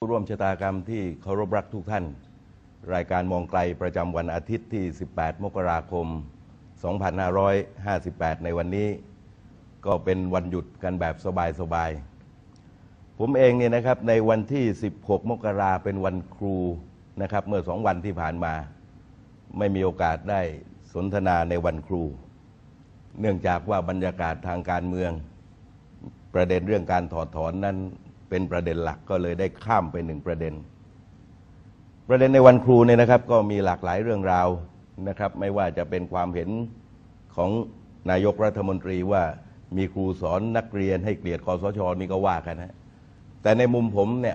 ผู้ร่วมชะตากรรมที่เคารพรักทุกท่านรายการมองไกลประจำวันอาทิตย์ที่ 18 มกราคม 2558 ในวันนี้ก็เป็นวันหยุดกันแบบสบายๆผมเองเนี่ยนะครับในวันที่ 16 มกราเป็นวันครูนะครับเมื่อ2 วันที่ผ่านมาไม่มีโอกาสได้สนทนาในวันครูเนื่องจากว่าบรรยากาศทางการเมืองประเด็นเรื่องการถอดถอนนั้นเป็นประเด็นหลักก็เลยได้ข้ามไป1 ประเด็นในวันครูเนี่ยนะครับก็มีหลากหลายเรื่องราวนะครับไม่ว่าจะเป็นความเห็นของนายกรัฐมนตรีว่ามีครูสอนนักเรียนให้เกลียดคสช.นี่ก็ว่ากันนะแต่ในมุมผมเนี่ย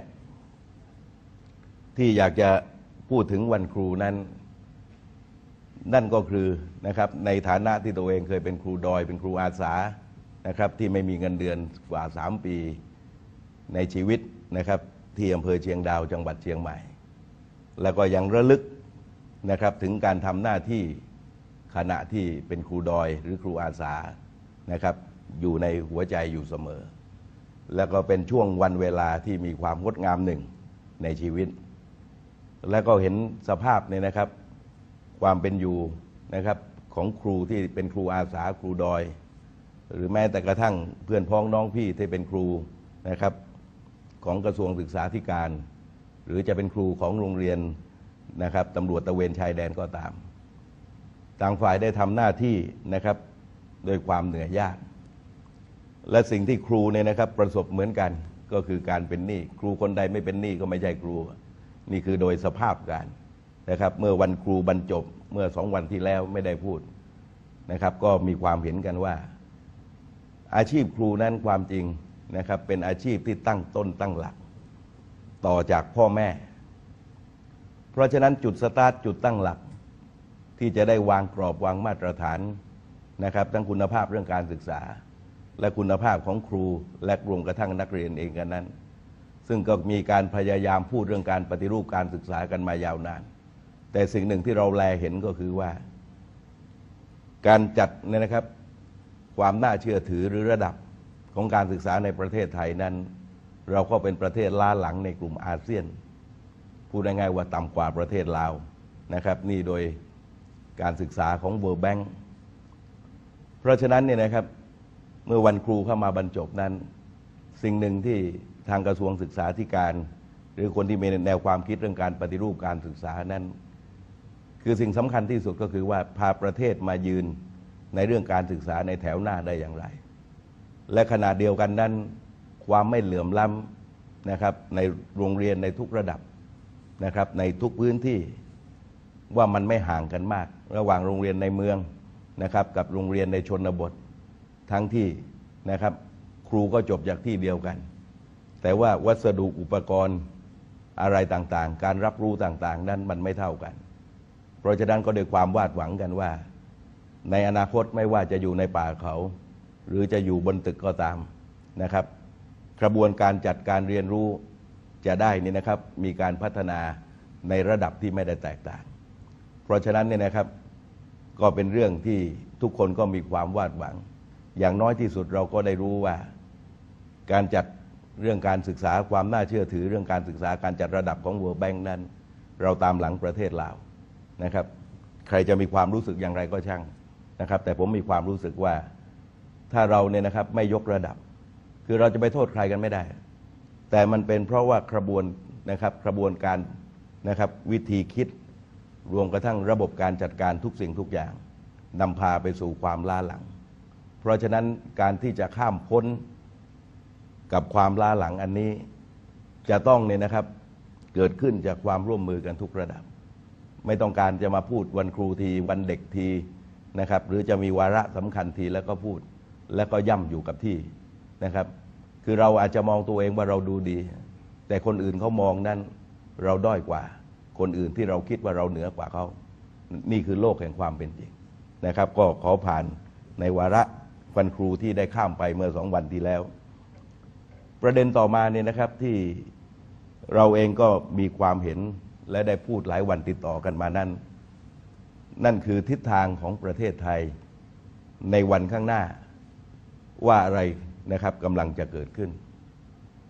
ที่อยากจะพูดถึงวันครูนั้นนั่นก็คือนะครับในฐานะที่ตัวเองเคยเป็นครูดอยเป็นครูอาสานะครับที่ไม่มีเงินเดือนกว่า3 ปีในชีวิตนะครับที่อำเภอเชียงดาวจังหวัดเชียงใหม่แล้วก็ยังระลึกนะครับถึงการทำหน้าที่ขณะที่เป็นครูดอยหรือครูอาสานะครับอยู่ในหัวใจอยู่เสมอแล้วก็เป็นช่วงวันเวลาที่มีความงดงามหนึ่งในชีวิตแล้วก็เห็นสภาพเนี่ยนะครับความเป็นอยู่นะครับของครูที่เป็นครูอาสาครูดอยหรือแม้แต่กระทั่งเพื่อนพ้องน้องพี่ที่เป็นครูนะครับของกระทรวงศึกษาธิการหรือจะเป็นครูของโรงเรียนนะครับตำรวจตระเวนชายแดนก็ตามต่างฝ่ายได้ทำหน้าที่นะครับโดยความเหนื่อยยากและสิ่งที่ครูเนี่ยนะครับประสบเหมือนกันก็คือการเป็นหนี้ครูคนใดไม่เป็นหนี้ก็ไม่ใช่ครูนี่คือโดยสภาพการนะครับเมื่อวันครูบรรจบเมื่อ2 วันที่แล้วไม่ได้พูดนะครับก็มีความเห็นกันว่าอาชีพครูนั้นความจริงนะครับเป็นอาชีพที่ตั้งต้นตั้งหลักต่อจากพ่อแม่เพราะฉะนั้นจุดสตาร์ทจุดตั้งหลักที่จะได้วางกรอบวางมาตรฐานนะครับทั้งคุณภาพเรื่องการศึกษาและคุณภาพของครูและรวมกระทั่งนักเรียนเองกันนั้นซึ่งก็มีการพยายามพูดเรื่องการปฏิรูปการศึกษากันมายาวนานแต่สิ่งหนึ่งที่เราแลเห็นก็คือว่าการจัดเนี่ยนะครับความน่าเชื่อถือหรือระดับของการศึกษาในประเทศไทยนั้นเราก็เป็นประเทศล้าหลังในกลุ่มอาเซียนพูดง่ายๆว่าต่ำกว่าประเทศลาวนะครับนี่โดยการศึกษาของ World Bank เพราะฉะนั้นเนี่ยนะครับเมื่อวันครูเข้ามาบรรจบนั้นสิ่งหนึ่งที่ทางกระทรวงศึกษาธิการหรือคนที่มีแนวความคิดเรื่องการปฏิรูปการศึกษานั้นคือสิ่งสำคัญที่สุดก็คือว่าพาประเทศมายืนในเรื่องการศึกษาในแถวหน้าได้อย่างไรและขณะเดียวกันนั้นความไม่เหลื่อมล้ำนะครับในโรงเรียนในทุกระดับนะครับในทุกพื้นที่ว่ามันไม่ห่างกันมากระหว่างโรงเรียนในเมืองนะครับกับโรงเรียนในชนบททั้งที่นะครับครูก็จบจากที่เดียวกันแต่ว่าวัสดุอุปกรณ์อะไรต่างๆการรับรู้ต่างๆนั้นมันไม่เท่ากันเพราะฉะนั้นก็ด้วยความวาดหวังกันว่าในอนาคตไม่ว่าจะอยู่ในป่าเขาหรือจะอยู่บนตึกก็ตามนะครับกระบวนการจัดการเรียนรู้จะได้นี่นะครับมีการพัฒนาในระดับที่ไม่ได้แตกต่างเพราะฉะนั้นเนี่ยนะครับก็เป็นเรื่องที่ทุกคนก็มีความวาดหวังอย่างน้อยที่สุดเราก็ได้รู้ว่าการจัดเรื่องการศึกษาความน่าเชื่อถือเรื่องการศึกษาการจัดระดับของ World Bank นั้นเราตามหลังประเทศลาวนะครับใครจะมีความรู้สึกอย่างไรก็ช่างนะครับแต่ผมมีความรู้สึกว่าถ้าเราเนี่ยนะครับไม่ยกระดับคือเราจะไปโทษใครกันไม่ได้แต่มันเป็นเพราะว่ากระบวนการนะครับวิธีคิดรวมกระทั่งระบบการจัดการทุกสิ่งทุกอย่างนำพาไปสู่ความล้าหลังเพราะฉะนั้นการที่จะข้ามพ้นกับความล้าหลังอันนี้จะต้องเนี่ยนะครับเกิดขึ้นจากความร่วมมือกันทุกระดับไม่ต้องการจะมาพูดวันครูทีวันเด็กทีนะครับหรือจะมีวาระสำคัญทีแล้วก็พูดแล้วก็ย่ำอยู่กับที่นะครับคือเราอาจจะมองตัวเองว่าเราดูดีแต่คนอื่นเขามองนั้นเราด้อยกว่าคนอื่นที่เราคิดว่าเราเหนือกว่าเขานี่คือโลกแห่งความเป็นจริงนะครับก็ขอผ่านในวาระวันครูที่ได้ข้ามไปเมื่อ2 วันที่แล้วประเด็นต่อมาเนี่ยนะครับที่เราเองก็มีความเห็นและได้พูดหลายวันติดต่อกันมานั่นคือทิศทางของประเทศไทยในวันข้างหน้าว่าอะไรนะครับกำลังจะเกิดขึ้น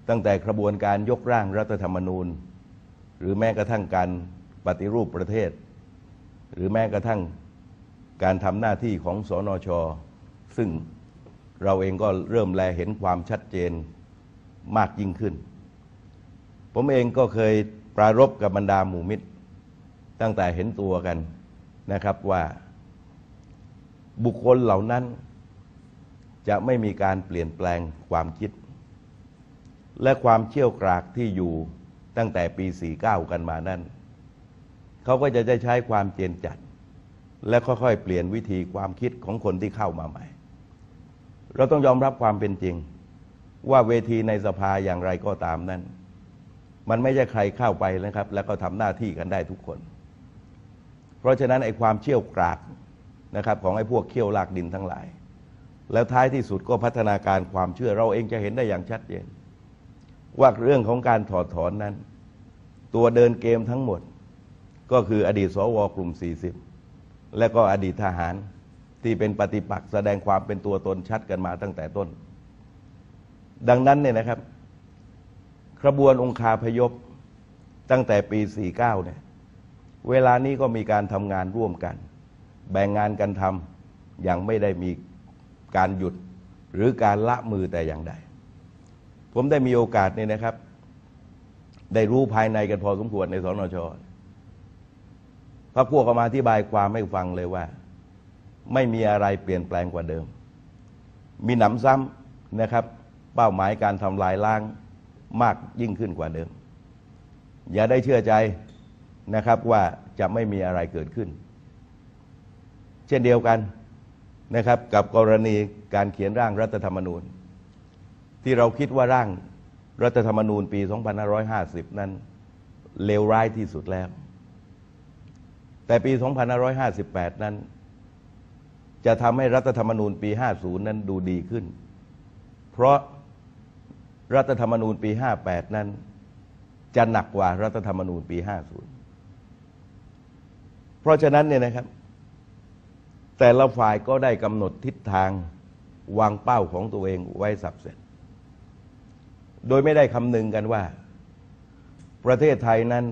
ตั้งแต่กระบวนการยกร่างรัฐธรรมนูญหรือแม้กระทั่งการปฏิรูปประเทศหรือแม้กระทั่งการทำหน้าที่ของสนช.ซึ่งเราเองก็เริ่มแลเห็นความชัดเจนมากยิ่งขึ้นผมเองก็เคยปรารภกับบรรดาหมู่มิตรตั้งแต่เห็นตัวกันนะครับว่าบุคคลเหล่านั้นจะไม่มีการเปลี่ยนแปลงความคิดและความเชี่ยวกรากที่อยู่ตั้งแต่ปี 49 กันมานั้นเขาก็จะได้ใช้ความเจนจัดและค่อยๆเปลี่ยนวิธีความคิดของคนที่เข้ามาใหม่เราต้องยอมรับความเป็นจริงว่าเวทีในสภาอย่างไรก็ตามนั้นมันไม่ใช่ใครเข้าไปนะครับแล้วก็ทำหน้าที่กันได้ทุกคนเพราะฉะนั้นไอ้ความเชี่ยวกรากนะครับของไอ้พวกเขี้ยวลากดินทั้งหลายแล้วท้ายที่สุดก็พัฒนาการความเชื่อเราเองจะเห็นได้อย่างชัดเจนว่าเรื่องของการถอดถอนนั้นตัวเดินเกมทั้งหมดก็คืออดีตสวกลุ่ม 40และก็อดีตทหารที่เป็นปฏิปักษ์แสดงความเป็นตัวตนชัดกันมาตั้งแต่ต้นดังนั้นเนี่ยนะครับกระบวนองคาพยพตั้งแต่ปี 49 เนี่ยเวลานี้ก็มีการทำงานร่วมกันแบ่งงานกันทำอย่างไม่ได้มีการหยุดหรือการละมือแต่อย่างใดผมได้มีโอกาสเนี่ยนะครับได้รู้ภายในกันพอสมควรในสนช.พรรคพวกก็มาอธิบายความให้ฟังเลยว่าไม่มีอะไรเปลี่ยนแปลงกว่าเดิมมีหนำซ้ำนะครับเป้าหมายการทำลายล้างมากยิ่งขึ้นกว่าเดิมอย่าได้เชื่อใจนะครับว่าจะไม่มีอะไรเกิดขึ้นเช่นเดียวกันนะครับกับกรณีการเขียนร่างรัฐธรรมนูญที่เราคิดว่าร่างรัฐธรรมนูญปี 2550 นั้นเลวร้ายที่สุดแล้วแต่ปี 2558 นั้นจะทำให้รัฐธรรมนูญปี 50 นั้นดูดีขึ้นเพราะรัฐธรรมนูญปี 58 นั้นจะหนักกว่ารัฐธรรมนูญปี 50 เพราะฉะนั้นเนี่ยนะครับแต่ละฝ่ายก็ได้กำหนดทิศทางวางเป้าของตัวเองไว้สับเสร็จโดยไม่ได้คำนึงกันว่าประเทศไทยนั้น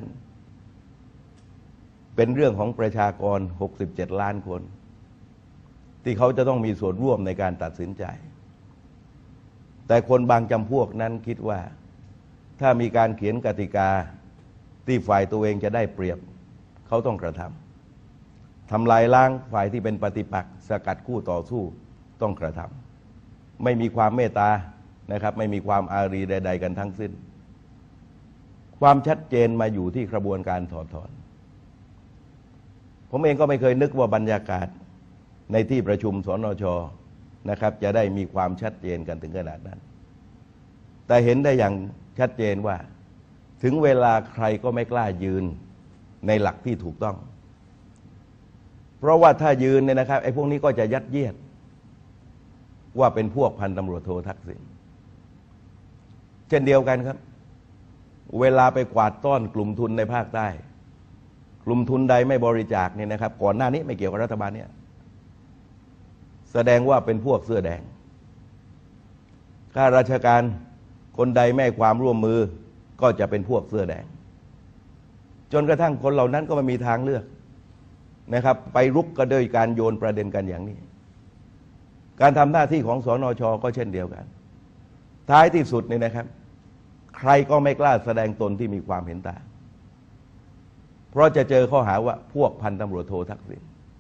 เป็นเรื่องของประชากร 67 ล้านคนที่เขาจะต้องมีส่วนร่วมในการตัดสินใจแต่คนบางจำพวกนั้นคิดว่าถ้ามีการเขียนกติกาที่ฝ่ายตัวเองจะได้เปรียบเขาต้องกระทำทำลายล้างฝ่ายที่เป็นปฏิปักษ์สกัดคู่ต่อสู้ต้องกระทำไม่มีความเมตตานะครับไม่มีความอารีใดๆกันทั้งสิ้นความชัดเจนมาอยู่ที่กระบวนการถอดถอนผมเองก็ไม่เคยนึกว่าบรรยากาศในที่ประชุมสนช.นะครับจะได้มีความชัดเจนกันถึงขนาดนั้นแต่เห็นได้อย่างชัดเจนว่าถึงเวลาใครก็ไม่กล้ายืนในหลักที่ถูกต้องเพราะว่าถ้ายืนเนี่ยนะครับไอ้พวกนี้ก็จะยัดเยียดว่าเป็นพวกพันตำรวจโททักษิณเช่นเดียวกันครับเวลาไปกวาดต้อนกลุ่มทุนในภาคใต้กลุ่มทุนใดไม่บริจาคเนี่ยนะครับก่อนหน้านี้ไม่เกี่ยวกับรัฐบาลเนี่ยแสดงว่าเป็นพวกเสื้อแดงข้าราชการคนใดไม่ให้ความร่วมมือก็จะเป็นพวกเสื้อแดงจนกระทั่งคนเหล่านั้นก็ไม่มีทางเลือกนะครับไปรุกก็โดยการโยนประเด็นกันอย่างนี้การทำหน้าที่ของสนช.ก็เช่นเดียวกันท้ายที่สุดนี่นะครับใครก็ไม่กล้าแสดงตนที่มีความเห็นต่างเพราะจะเจอข้อหาว่าพวกพันตำรวจโททักษิณ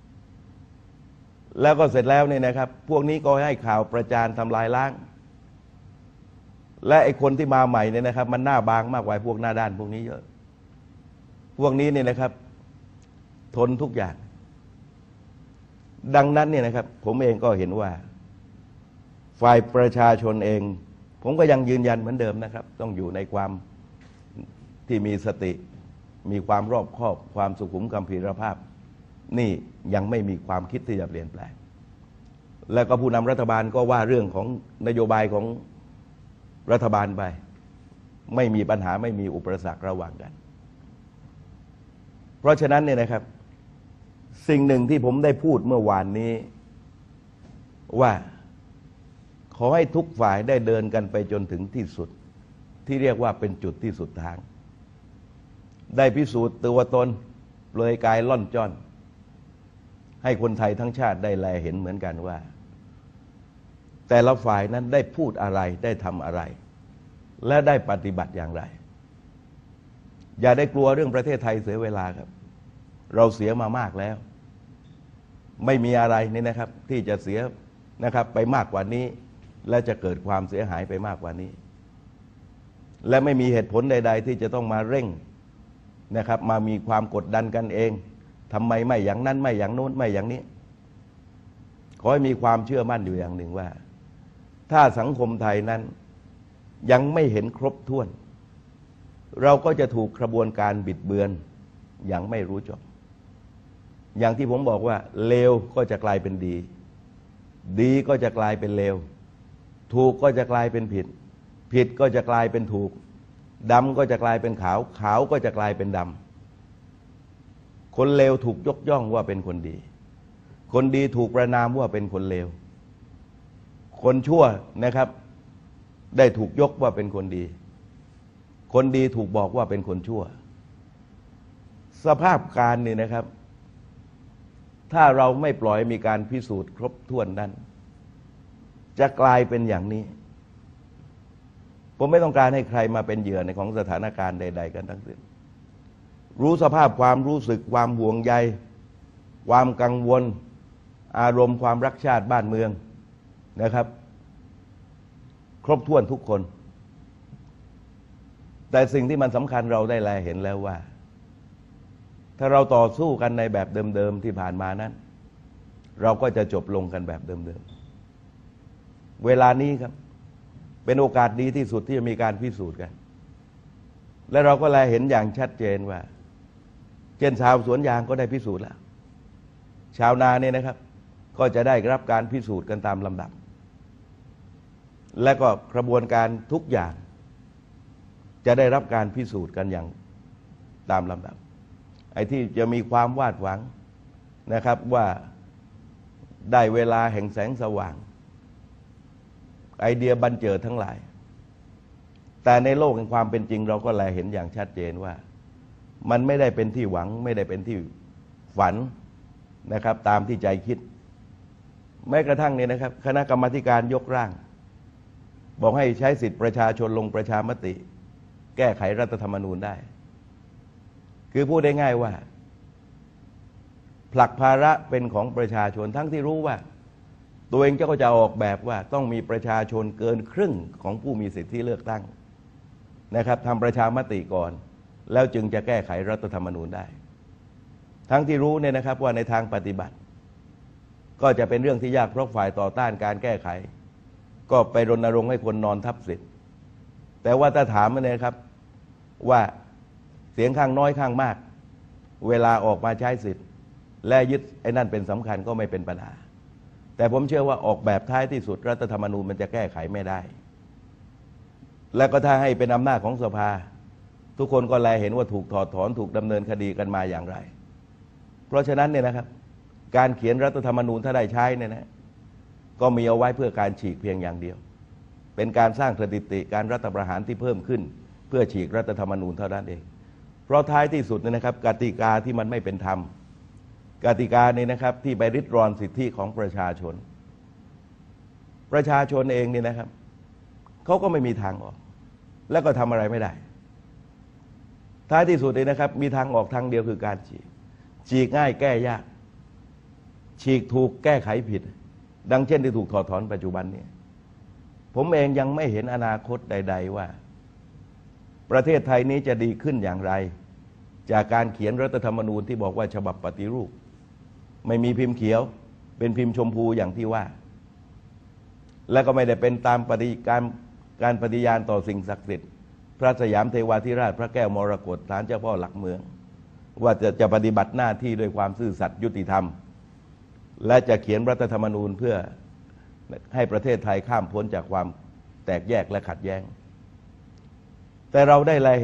แล้วก็เสร็จแล้วเนี่ยนะครับพวกนี้ก็ให้ข่าวประจานทำลายล้างและไอ้คนที่มาใหม่เนี่ยนะครับมันหน้าบางมากกว่าพวกหน้าด้านพวกนี้เยอะพวกนี้เนี่ยนะครับทนทุกอย่างดังนั้นเนี่ยนะครับผมเองก็เห็นว่าฝ่ายประชาชนเองผมก็ยังยืนยันเหมือนเดิมนะครับต้องอยู่ในความที่มีสติมีความรอบคอบความสุขุมกัมพีรภาพนี่ยังไม่มีความคิดที่จะเปลี่ยนแปลงแล้วก็ผู้นำรัฐบาลก็ว่าเรื่องของนโยบายของรัฐบาลไปไม่มีปัญหาไม่มีอุปสรรคระหว่างกันเพราะฉะนั้นเนี่ยนะครับสิ่งหนึ่งที่ผมได้พูดเมื่อวานนี้ว่าขอให้ทุกฝ่ายได้เดินกันไปจนถึงที่สุดที่เรียกว่าเป็นจุดที่สุดทางได้พิสูจน์ตัวตนเปลือยกายล่อนจ้อนให้คนไทยทั้งชาติได้แลเห็นเหมือนกันว่าแต่ละฝ่ายนั้นได้พูดอะไรได้ทำอะไรและได้ปฏิบัติอย่างไรอย่าได้กลัวเรื่องประเทศไทยเสียเวลาครับเราเสียมามากแล้วไม่มีอะไรนี่นะครับที่จะเสียนะครับไปมากกว่านี้และจะเกิดความเสียหายไปมากกว่านี้และไม่มีเหตุผลใดๆที่จะต้องมาเร่งนะครับมามีความกดดันกันเองทำไมไม่อย่างนั้นไม่อย่างโน้นไม่อย่างนี้ขอให้มีความเชื่อมั่นอยู่อย่างหนึ่งว่าถ้าสังคมไทยนั้นยังไม่เห็นครบถ้วนเราก็จะถูกกระบวนการบิดเบือนอย่างไม่รู้จบอย่างที่ผมบอกว่าเลวก็จะกลายเป็นดีดีก็จะกลายเป็นเลวถูกก็จะกลายเป็นผิดผิดก็จะกลายเป็นถูกดำก็จะกลายเป็นขาวขาวก็จะกลายเป็นดำคนเลวถูกยกย่องว่าเป็นคนดีคนดีถูกประณามว่าเป็นคนเลวคนชั่วนะครับได้ถูกยกว่าเป็นคนดีคนดีถูกบอกว่าเป็นคนชั่วสภาพการนี่นะครับถ้าเราไม่ปล่อยมีการพิสูจน์ครบถ้วนนั้นจะกลายเป็นอย่างนี้ผมไม่ต้องการให้ใครมาเป็นเหยื่อในของสถานการณ์ใดๆกันทั้งสิ้นรู้สภาพความรู้สึกความห่วงใยความกังวลอารมณ์ความรักชาติบ้านเมืองนะครับครบถ้วนทุกคนแต่สิ่งที่มันสำคัญเราได้แลเห็นแล้วว่าถ้าเราต่อสู้กันในแบบเดิมๆที่ผ่านมานั้นเราก็จะจบลงกันแบบเดิมๆเวลานี้ครับเป็นโอกาสดีที่สุดที่จะมีการพิสูจน์กันและเราก็แลเห็นอย่างชัดเจนว่าเช่นชาวสวนยางก็ได้พิสูจน์แล้วชาวนาเนี่ยนะครับก็จะได้รับการพิสูจน์กันตามลำดับและก็กระบวนการทุกอย่างจะได้รับการพิสูจน์กันอย่างตามลำดับไอ้ที่จะมีความวาดหวังนะครับว่าได้เวลาแห่งแสงสว่างไอเดียบันเจิดทั้งหลายแต่ในโลกแห่งความเป็นจริงเราก็แลเห็นอย่างชัดเจนว่ามันไม่ได้เป็นที่หวังไม่ได้เป็นที่ฝันนะครับตามที่ใจคิดแม้กระทั่งเนี่ยนะครับคณะกรรมาธิการยกร่างบอกให้ใช้สิทธิประชาชนลงประชามติแก้ไขรัฐธรรมนูญได้คือพูดได้ง่ายว่าผลักภาระเป็นของประชาชนทั้งที่รู้ว่าตัวเองก็จะออกแบบว่าต้องมีประชาชนเกินครึ่งของผู้มีสิทธิเลือกตั้งนะครับทำประชามติก่อนแล้วจึงจะแก้ไขรัฐธรรมนูญได้ทั้งที่รู้เนี่ยนะครับว่าในทางปฏิบัติก็จะเป็นเรื่องที่ยากเพราะฝ่ายต่อต้านการแก้ไขก็ไปรณรงค์ให้คนนอนทับสิทธิ์แต่ว่าถ้าถามมาเนี่ยครับว่าเสียงข้างน้อยข้างมากเวลาออกมาใช้สิทธิ์และยึดไอ้นั่นเป็นสำคัญก็ไม่เป็นปัญหาแต่ผมเชื่อว่าออกแบบท้ายที่สุดรัฐธรรมนูญมันจะแก้ไขไม่ได้และก็ถ้าให้เป็นอำนาจของสภาทุกคนก็แลเห็นว่าถูกถอดถอนถูกดำเนินคดีกันมาอย่างไรเพราะฉะนั้นเนี่ยนะครับการเขียนรัฐธรรมนูญถ้าได้ใช้เนี่ยนะก็มีเอาไว้เพื่อการฉีกเพียงอย่างเดียวเป็นการสร้างสถิติการรัฐประหารที่เพิ่มขึ้นเพื่อฉีกรัฐธรรมนูญเท่านั้นเองเพราะท้ายที่สุดเนี่ยนะครับกติกาที่มันไม่เป็นธรรมกติกาเนี่ยนะครับที่ไปริดรอนสิทธิของประชาชนเองเนี่ยนะครับเขาก็ไม่มีทางออกแล้วก็ทำอะไรไม่ได้ท้ายที่สุดเลยนะครับมีทางออกทางเดียวคือการฉีกง่ายแก้ยากฉีกถูกแก้ไขผิดดังเช่นที่ถูกถอดถอนปัจจุบันนี้ผมเองยังไม่เห็นอนาคตใดๆว่าประเทศไทยนี้จะดีขึ้นอย่างไรจากการเขียนรัฐธรรมนูญที่บอกว่าฉบับปฏิรูปไม่มีพิมพ์เขียวเป็นพิมพ์ชมพูอย่างที่ว่าและก็ไม่ได้เป็นตามการปฏิญาณต่อสิ่งศักดิ์สิทธิ์พระสยามเทวาธิราชพระแก้วมรกตศาลเจ้าพ่อหลักเมืองว่าจะปฏิบัติหน้าที่ด้วยความซื่อสัตย์ยุติธรรมและจะเขียนรัฐธรรมนูญเพื่อให้ประเทศไทยข้ามพ้นจากความแตกแยกและขัดแย้งแต่เราได้